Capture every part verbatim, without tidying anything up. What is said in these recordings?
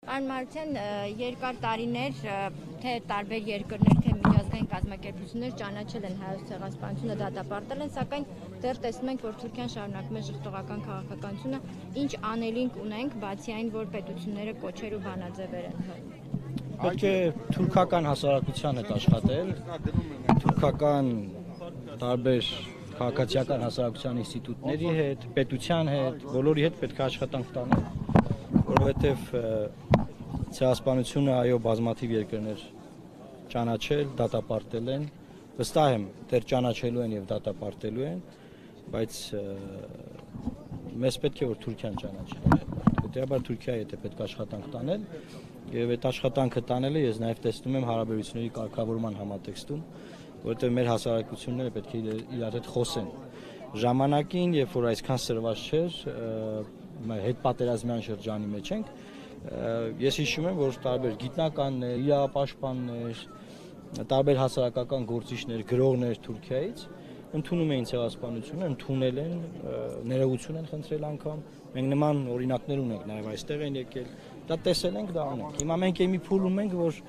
Պարոն Մարության, երկար տարիներ թե տարբեր երկրներ, թե միջազգային կազմակերպություններ ճանաչել են հայոց ցեղասպանությունը, դատապարտել են, սակայն դեռ տեսնում ենք, որ Թուրքիան շարունակում է ժխտողական քաղաքականությունը, ինչ անելինք ունենք, բացի այն, որ պետությունները կոչեր ու բանաձևեր են հղում։ Պետք է թուրքական հասարակության հետ աշխատել, թուրքական տարբեր քաղաքացիական հասարակության ինստիտուտների հետ, պետության հետ, բոլորի հետ պետք է աշխատանք տանել, որովհետև ցեղասպանությունը այո բազմաթիվ երկրներ ճանաչել, դատապարտել են, վստահ եմ, դեռ ճանաչելու են եւ դատապարտելու են, բայց մեզ պետք է որ Թուրքիան ճանաչի։ Հետեւաբար Թուրքիայի հետ է պետք աշխատանք տանել եւ այդ աշխատանքը տանելը ես նաեւ տեսնում եմ հարաբերությունների կարգավորման համատեքստում, որովհետեւ մեր հասարակությունները պետք է իրար հետ խոսեն։ Ժամանակին, երբ որ այսքան սրված չէր, հետ պատերազմյան շրջանի մեջ ենք, ես հիշում եմ, որ տարբեր գիտնականներ, իրավապաշտպաններ, տարբեր հասարակական գործիչներ, գրողներ Թուրքիայից ընդունում էին ցեղասպանությունը, ընդունել են, ներողություն են խնդրել անգամ, մենք նման օրինակներ ունենք, նաև այստեղ են եկել, դա տեսել ենք, դա ունենք։ Հիմա մենք մի փուլում ենք, որ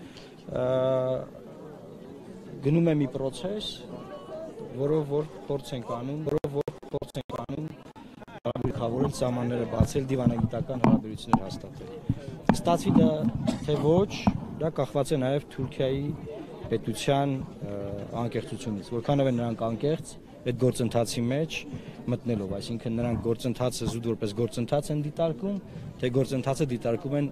գնում է մի process, որով որ փորձ ենք անում, որով որ փորձ ենք անում հարաբերություններ սահմանները բացել, դիվանագիտական հարաբերություններ հաստատել։ Ստացվի դա թե ոչ, դա կախված է նաև Թուրքիայի պետության անկեղծությունից, որքանով են նրանք անկեղծ այդ գործընթացի մեջ մտնելով, այսինքն նրանք գործընթացը զուտ որպես գործընթաց են դիտարկում, թե գործընթացը դիտարկում են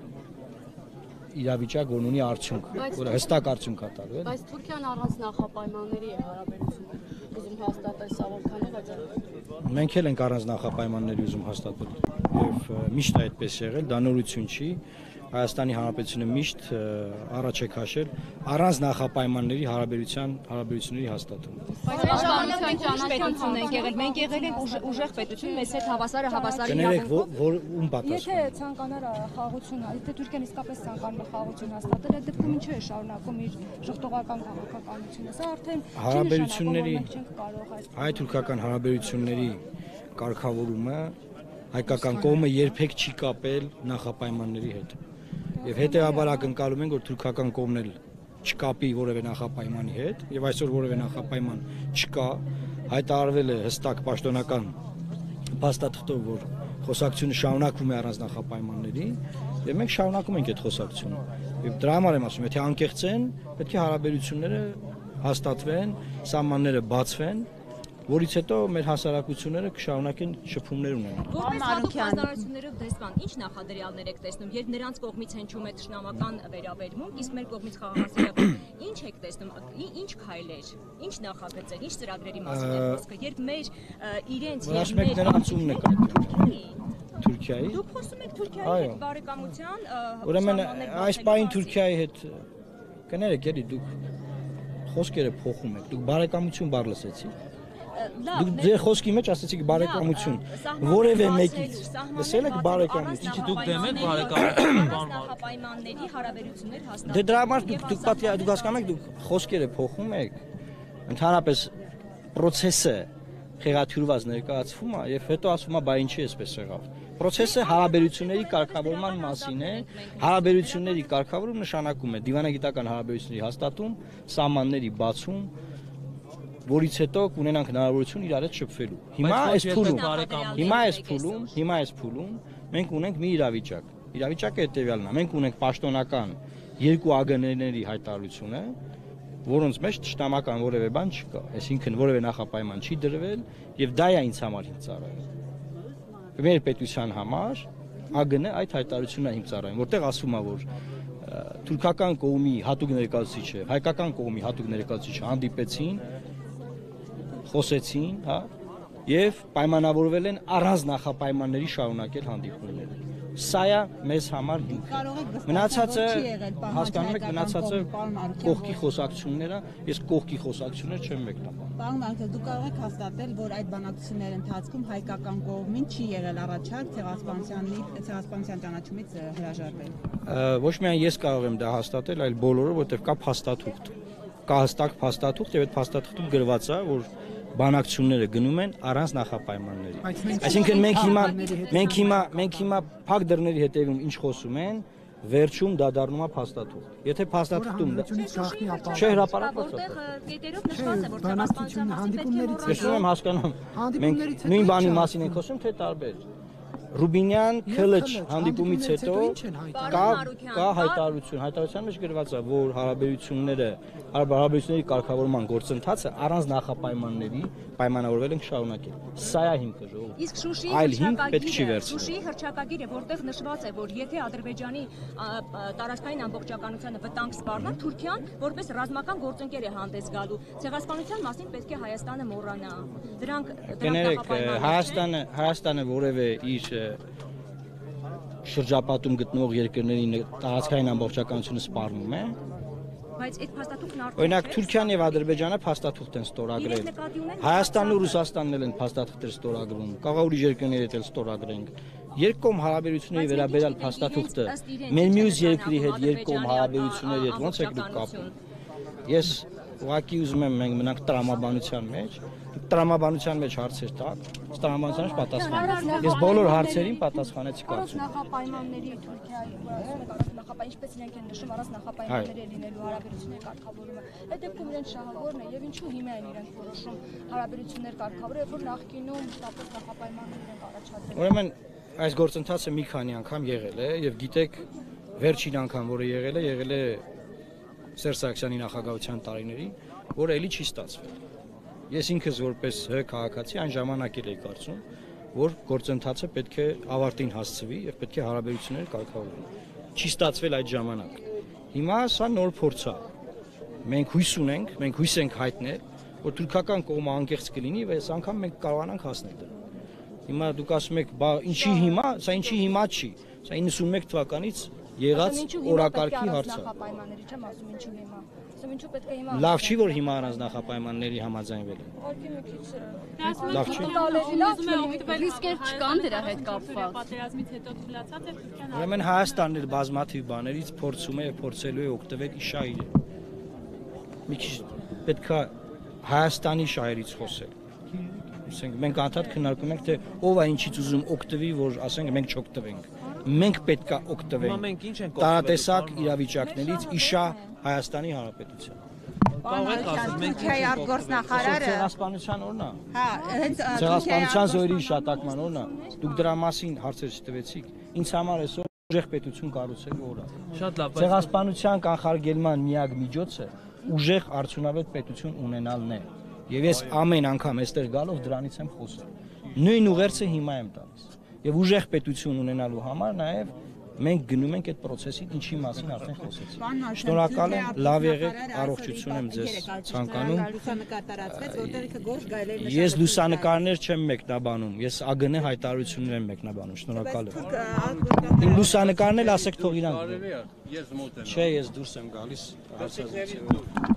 իրավիճակ, որ ունի արդյունք, որը հստակ արդյունք է տալու։ Բայց Թուրքիան առանց նախապայմանների է հարաբերությունները ուզում հաստատել, սա որքանով է ձեռնարկվում։ Մենք էլ ենք առանց նախապայմանների ուզում հաստատել եւ միշտ այդպես եղել, դա նորություն չի։ Հայաստանի Հանրապետությունը միշտ առաջ է քաշել առանց նախապայմանների հարաբերության հարաբերությունների հաստատում։ Բայց պաշտպանության ճանաչություն ենք եղել, մենք եղել ենք ուժեղ պետություն, մեզ հետ հավասարը հավասարի իրավունք։ որ ում պատասխան։ Եթե ցանկանար խաղաղություն, եթե Թուրքիան իսկապես ցանկանում է խաղաղություն հաստատել, այդ դեպքում ինչու է շարունակում իր ժխտողական քաղաքականությունը։ Սա արդեն հարաբերությունների չենք կարող այս հայ-թուրքական հարաբերությունների կարգավորումը հայկական կողմը երբեք չի կապել նախապայմանների հետ։ Եվ հետեւաբար ակնկալում ենք, որ թուրքական կողմն էլ չկապի որևէ նախապայմանի հետ, եւ այսօր որևէ նախապայման չկա, հայտարարվել է հստակ պաշտոնական փաստաթղթով, որ խոսակցությունը շարունակվում է առանց նախապայմանների, եւ մենք շարունակում ենք այդ խոսակցությունը։ Եվ դրա համար եմ ասում, եթե անկեղծ են, պետք է հարաբերությունները հաստատվեն, սահմանները բացվեն, որից հետո մեր հասարակությունները կշարունակեն շփումներ ունենալ։ Որպես հատուկ հասարակություններով դեսպան, ինչ նախադրյալներ եք տեսնում, երբ նրանց կողմից հնչում է թշնամական վերաբերմունք, իսկ մեր կողմից խաղաղասիրական, ինչ եք տեսնում, ինչ քայլեր, ինչ նախագծեր, ինչ ծրագրերի մասին է խոսքը, երբ մեր իրենց եւ մեր նրանցումն է կայացնում Թուրքիայի։ Դուք խոսում եք Թուրքիայի հետ բարեկամության, ուրեմն այս պահին Թուրքիայի հետ կներեք, էլի դուք խոսքերը փոխում եք, դուք բարեկամություն բառ լսեցիք։ Դուք ձեր խոսքի մեջ ասացիք բարեկամություն, որևէ մեկից լսել եք բարեկամություն, Ինչ դուք դեմ եք բարեկամություն, պարոն նախապայմանների հարաբերություններ հաստատել։ Դե դրա համար դուք դուք պատի դուք հասկանում եք, դուք խոսքերը փոխում եք, ընդհանրապես process-ը խեղաթյուրված ներկայացվում է եւ հետո ասում է բա ինչի էսպես եղավ։ Process-ը հարաբերությունների կարգավորման մասին է, հարաբերությունների կարգավորում նշանակում է դիվանագիտական հարաբերությունների հաստատում, սահմանների բացում, որից հետո կունենանք հնարավորություն իրար հետ շփվելու։ Հիմա այս փուլում, հիմա այս փուլում, հիմա այս փուլում մենք ունենք մի իրավիճակ։ Իրավիճակը հետեւյալն է. մենք ունենք պաշտոնական երկու ԱԳՆ-ների հայտարարությունը, որոնց մեջ ճշտամական որևէ բան չկա, այսինքն որևէ նախապայման չի դրվել եւ դա է ինձ համար հիմք ծառայում։ Մեր պետության համար ԱԳՆ այդ հայտարարությունն է հիմք ծառայում, որտեղ ասում է, որ թուրքական կողմի հատուկ ներկայացուցիչը, հայկական կողմի հատուկ ներկայացուցիչը հանդիպեցին, խոսեցին, հա, եւ պայմանավորվել են առանց նախապայմանների շարունակել հանդիպումները։ Սա է մեզ համար դուք։ Մնացածը հասկանում եք, մնացածը կողքի խոսակցությունները, ես կողքի խոսակցություններ չեմ մեկնաբանում։ Պարոն Մարքել, դուք կարող եք հաստատել, որ այդ բանակցությունների ընթացքում հայկական կողմին չի եղել առաջարկ ցեղասպանությանի ցեղասպանության ճանաչումից հրաժարվել։ Ոչ միայն ես կարող եմ դա հաստատել, այլ բոլորը, որովհետեւ կա փաստաթուղթ։ Կա հստակ փաստաթուղթ եւ այդ փաստաթղթում գրված է, որ բանակցությունները գնում են առանց նախապայմանների։ Այսինքն մենք հիմա մենք հիմա մենք հիմա փակ դռների հետևում ինչ խոսում են, վերջում դա դառնում է փաստաթուղթ։ Եթե փաստաթուղթում դա չէ հրապարակված է։ Գետերով նշված է, որ ցեղասպանության մասին պետք է Ես ում հասկանում, մենք նույն բանի մասին ենք խոսում, թե տարբեր։ Ռուբինյան քլչ հանդիպումից հետո կա կա հայտարարություն, հայտարարության մեջ գրված է, որ հարաբերությունները, հարաբերությունների կարգավորման գործընթացը առանց նախապայմանների պայմանավորվել են շարունակել։ Սա է հիմքը ժողովուրդ։ Իսկ Շուշիի Այլ հիմք պետք չի հրճակագիրը, վերցնել։ Շուշիի հրճակագիրը, որտեղ նշված է, որ եթե Ադրբեջանի տարածքային ամբողջականությանը վտանգ սպառնան, Թուրքիան որպես ռազմական գործընկեր է հանդես գալու։ Ցեղասպանության մասին պետք է Հայաստանը մոռանա։ Դրանք Կներեք, Հայաստանը, Հայաստանը որևէ իր շրջապատում գտնվող երկրների տարածքային ամբողջականությունը սպառնում է։ Բայց այդ փաստաթուղթն արդեն Օրինակ Թուրքիան եւ Ադրբեջանը փաստաթուղթ են ստորագրել։ Հայաստանն ու Ռուսաստանն էլ են փաստաթղթեր ստորագրում։ Կարող ուրիշ երկրների հետ էլ ստորագրենք։ Երկկողմ հարաբերությունների վերաբերյալ փաստաթուղթը մեր մյուս երկրի հետ երկկողմ հարաբերությունների հետ ո՞նց է դուք կապում։ Ես ուղղակի ուզում եմ մենք մնանք տրամաբանության մեջ, տրամաբանության մեջ հարցեր տակ, տրամաբանության մեջ պատասխան։ Ես բոլոր հարցերին պատասխանեցի կարծում։ Նախապայմանների Թուրքիայի նախապայման, ինչպես իրենք են նշում, առանց նախապայմանների լինելու հարաբերությունների կարգավորումը։ Այդ դեպքում իրենց շահավորն է եւ ինչու հիմա են իրենք որոշում հարաբերություններ կարգավորել, երբ որ նախկինում շտապով նախապայմաններ իրենք առաջադրել։ Ուրեմն այս գործընթացը մի քանի անգամ եղել է եւ գիտեք վերջին անգամ որը եղել է, եղել է Սերժ Սարգսյանի նախագահության տարիներին, որը էլի չի ստացվել։ Ես ինքս որպես Հ քաղաքացի այն ժամանակ էլ էի կարծում, որ գործընթացը պետք է ավարտին հասցվի եւ պետք է հարաբերությունները կարգավորվեն։ Չի ստացվել այդ ժամանակ։ Հիմա սա նոր փորձ է։ Մենք հույս ունենք, մենք հույս ենք հայտնել, որ թուրքական կողմը անկեղծ կլինի եւ այս անգամ մենք կարողանանք հասնել դրան։ Հիմա դուք ասում եք, բա ինչի հիմա, սա ինչի հիմա չի։ Սա իննսունմեկ թվականից եղած օրակարգի հարց է։ Նախապայմանների չեմ ասում ինչու հիմա։ Ասում ինչու պետք է հիմա։ Լավ չի որ հիմա առանց նախապայմանների համաձայնվել են։ Արկի մի քիչ Լավ չի։ լավ չի, ռիսկեր չկան դրա հետ կապված։ Պատերազմից հետո թուլացած է Թուրքիան։ Ուրեմն Հայաստանն էլ բազմաթիվ բաներից փորձում է եւ փորձելու է օգտվել իշայրը։ Մի քիչ պետքա Հայաստանի շահերից խոսել։ Ասենք մենք անդադ քննարկում ենք թե ով է ինչից ուզում օգտվի, որ ասենք մենք չօգտվենք։ Մենք պետքա օգտվենք տարատեսակ իրավիճակներից իշա Հայաստանի Հանրապետության։ Կարող եք ասել, մենք Թուրքիայի արտգործնախարարը Ցեղասպանության օրն է։ հա, հենց Ցեղասպանության զոհերի հիշատակման օրն է։ Դուք դրա մասին հարցեր չտվեցիք։ Ինձ համար այսօր ուժեղ պետություն կառուցելու օր է։ շատ լավ, բայց Ցեղասպանության կանխարգելման միակ միջոցը ուժեղ արդյունավետ պետություն ունենալն է։ Եվ ես ամեն անգամ այստեղ գալով դրանից եմ խոսում։ Նույն ուղերձը հիմա եմ տալիս։ Եվ ուժեղ պետություն ունենալու համար նաև մենք գնում ենք այդ process-ին, ինչի մասին արդեն խոսեցի։ Շնորհակալ եմ, լավ եղեք, առողջություն եմ ձեզ ցանկանում։ լուսանկարած, որտեղ ինքը գործ գայել է։ Ես լուսանկարներ չեմ մեկնաբանում, ես ԱԳՆ հայտարարություններ եմ մեկնաբանում, շնորհակալ եմ։ Իմ լուսանկարն էլ ասեք թող իրանք։ Չէ, ես դուրս եմ գալիս հարցազրույցի։